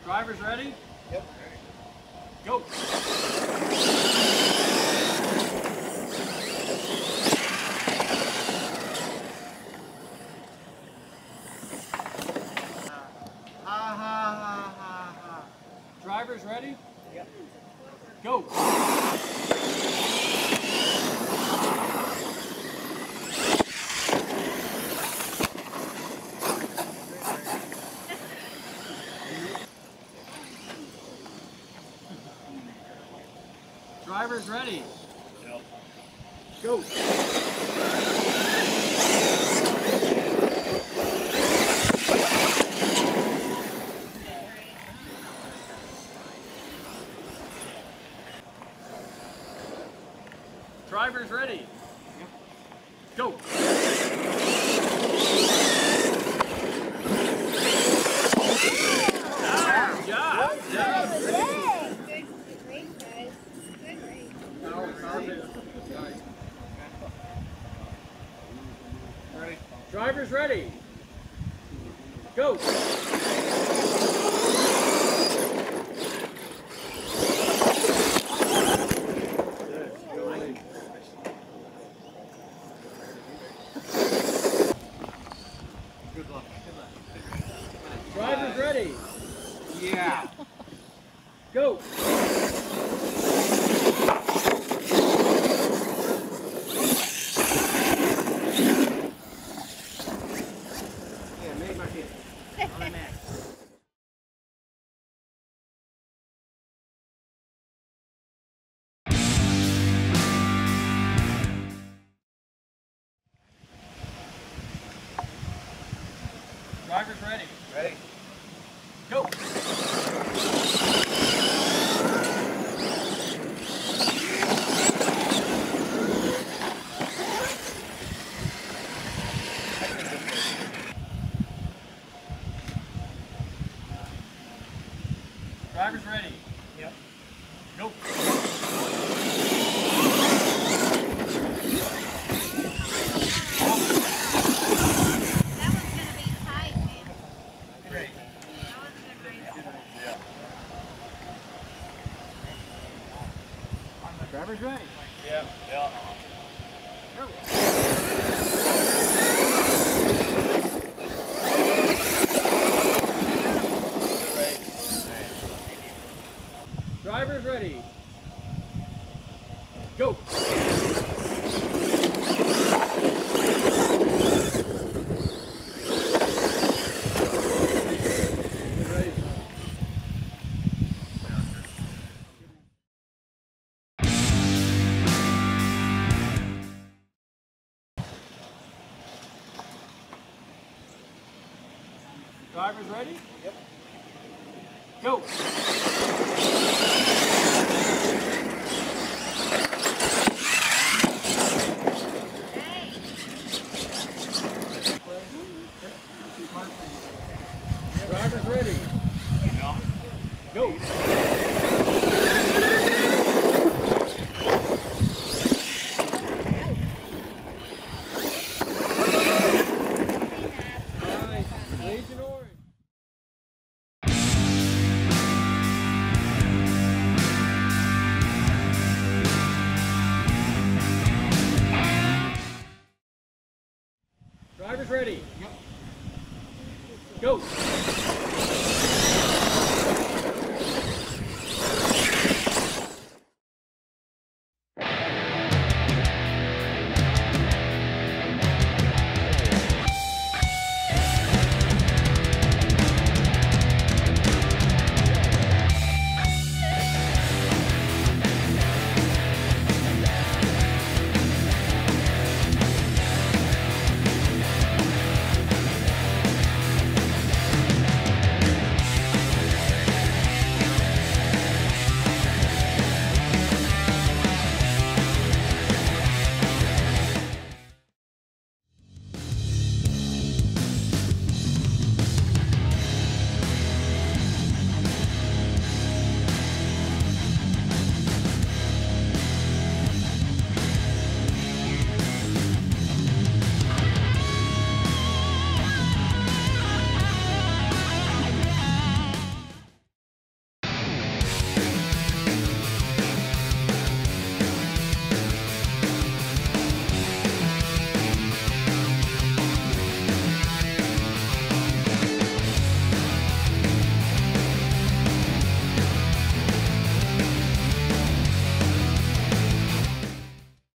Drivers ready? Yep. Go. Ha ha ha ha ha. Drivers ready? Yep. Go. Drivers ready? Yep. Go. Drivers ready? Yep. Go. Ready? Drivers ready? Go. Good luck. Drivers ready? Yeah. Go. Yeah, make my kid. On the mat. Drivers ready? Ready? Go. Drivers ready? Yep. Go. That one's gonna be tight, man. Great. That was a good race. Drivers ready? Yeah. Yeah. Go. Drivers ready? Go. Drivers ready? Yep. Go. Drivers ready? No. Go. Nice. Legion Orange. Drivers ready? Yep. Go.